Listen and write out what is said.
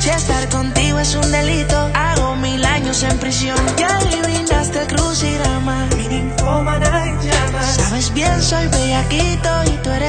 estar contigo es un delito, hago 1000 años en prisión. Ya adivinaste el crucigrama, mi ninfómana en llamas. Sabes bien, soy bellaquito y tú eres